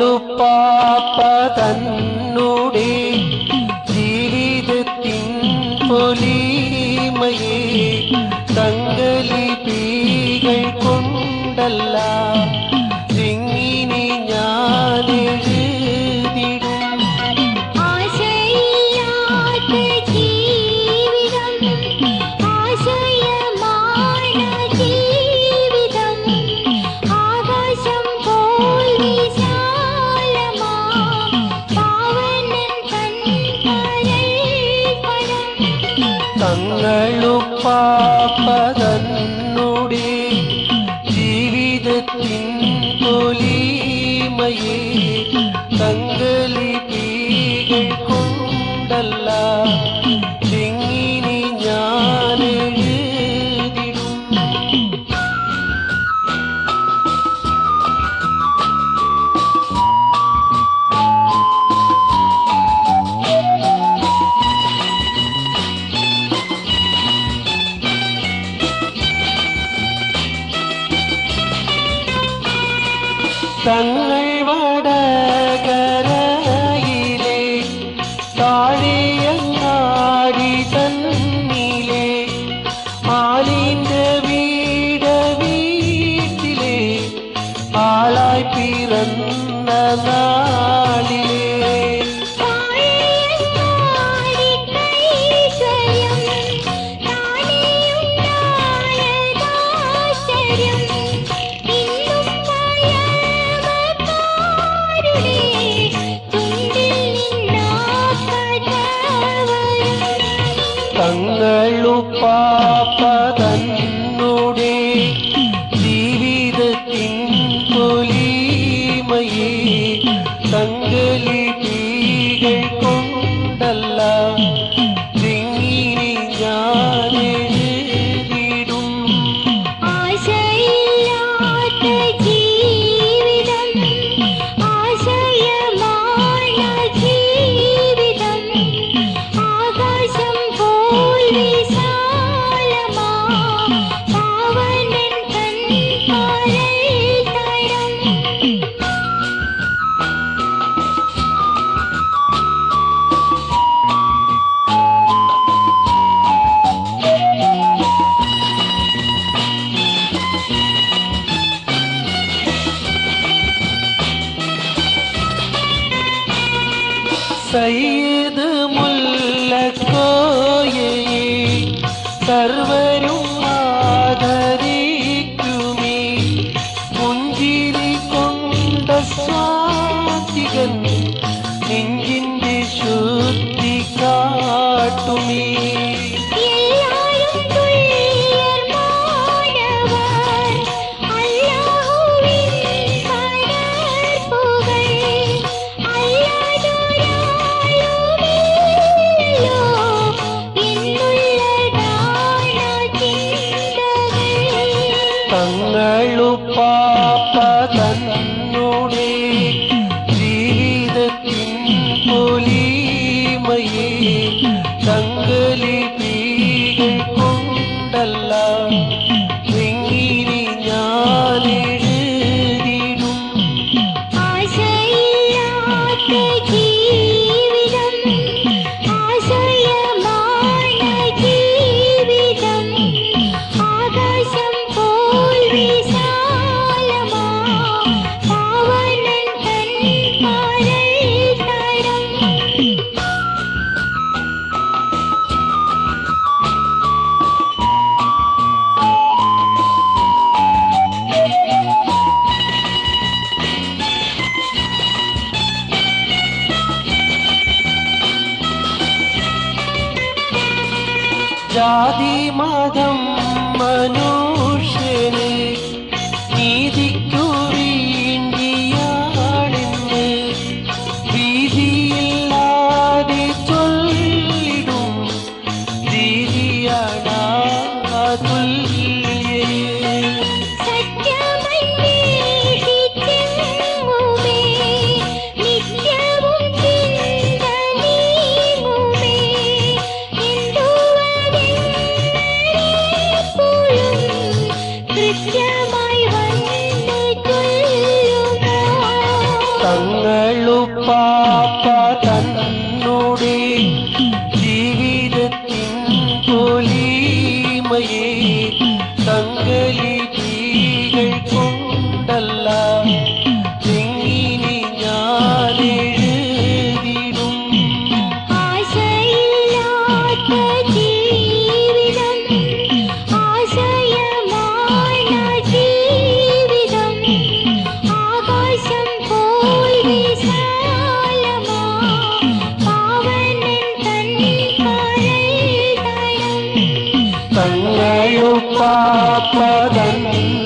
തങ്ങളുപ്പാപ്പ തന്നുടെ ജീവിതത്തിൻ പൊലിമയെ തങ്കലിപികൾ കൊണ്ടല്ല എങ്ങനെ ഞാൻ എഴുതിടും. ആശയില്ലാത്ത ജീവിതം ആശയമാണ് ജീവിതം. ആകാശം പോൽ വിശാലമാം പാവനൻ തൻ കരൾപടം. തങ്ങളുപ്പാപ്പ തന്നുടെ ജീവിതത്തിൻ പൊലിമയെ തങ്കലിപികൾ കൊണ്ടല്ല എങ്ങനെ ഞാൻ എഴുതിടും. തങ്ങൾ വടകരയിലെ താഴെയങ്ങാടി തന്നിലെ ആലിൻ്റെ വീട്ടിലെ ആളായി പിറന്ന നാളിലെ തങ്ങളുപ്പാപ്പ തന്നുടെ ജീവിതത്തിൻ പൊലിമയെ തങ്കലിപികൾ കൊണ്ടല്ല എങ്ങനെ ഞാൻ എഴുതിടും. ആശയില്ലാത്ത ജീവിതം ആശയമാണ് ജീവിതം. ആകാശം പോൽ വിശാലമാം പാവനൻ തൻ കരൾതടം. സയ്യിദ് മുല്ലക്കോയയെ സർവരും ആദരിക്കുമേ. പുഞ്ചിരി കൊണ്ട സ്വാതികൻ നെഞ്ചിന്റെ ശുദ്ധി കാട്ടുമേ. എല്ലാരും തുല്യർമാനവർ അല്ലാഹുവിൻ പടർപ്പുകൾ. അല്ലാതൊരാളുമില്ലല്ലോ എന്നുള്ളതാണ് ചിന്തകൾ. തങ്ങളുപ്പാപ്പ തന്നുടെ ജീവിതത്തിൻ പൊലിമയെ തങ്കലിപികൾ കൊണ്ടല്ല എങ്ങനെ ഞാൻ എഴുതിടും. ആശയില്ലാത്ത ജീവിതം ആശയമാണ് ജീവിതം. ആകാശം പോൽ വിശാലമാം പാവനൻ തൻ കരൾതടം. ജാതി മതം മനുഷ്യന് നീതിക്കു വേണ്ടിയാണെന്ന് ഭീതിയില്ലാതെ ചൊല്ലിടും ദീദിയാടാ തുല്യന്. സത്യമന്വേഷിച്ചെങ്ങുമേ നിത്യവും ചിന്ത നീങ്ങുമേ. എന്തുവരെപ്പോഴും കൃത്യമായി വന്നു കറുപ്പാപ്പതൻ